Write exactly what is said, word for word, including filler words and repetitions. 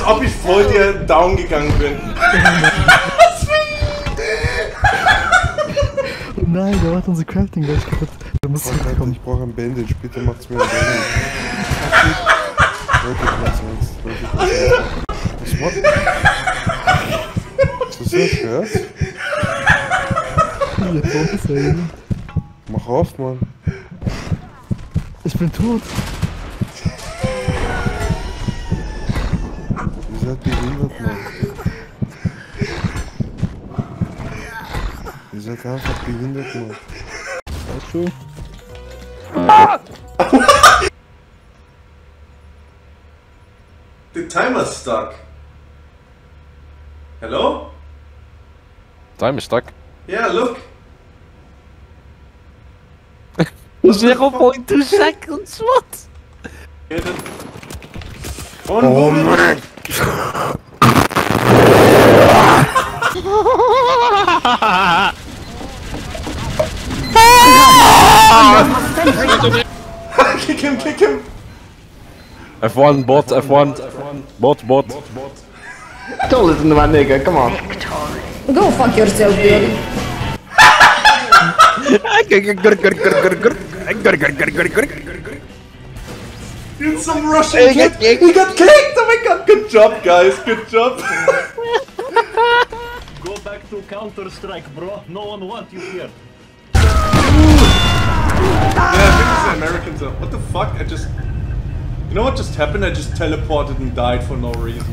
als ob ich vor dir down gegangen bin. Oh nein, der macht unsere Crafting gleich kaputt. Da muss ich brauche kommen. Ich brauche ein Bandage, bitte macht's mir ein Bandage. Wirklich was ernst, wirklich was ernst. Was macht? Ist das so ein Schwert? Mach auf, Mann. Ich bin tot. Ihr seid behindert, Mann. Ihr seid einfach behindert, Mann. Weißt du? The timer's stuck. Hello? Time is stuck. Yeah, look. zero point two seconds, what? Come on, oh, man. Kick him, kick him. F one, bot, F one. Bot, bot. Don't listen to my nigga, come on. Go fuck yourself, dude. It's some Russian kid. He got kicked! Oh my god, good job guys, good job. Go back to Counter-Strike, bro. No one wants you here. Yeah, I think it's the Americans. What the fuck? I just... You know what just happened? I just teleported and died for no reason.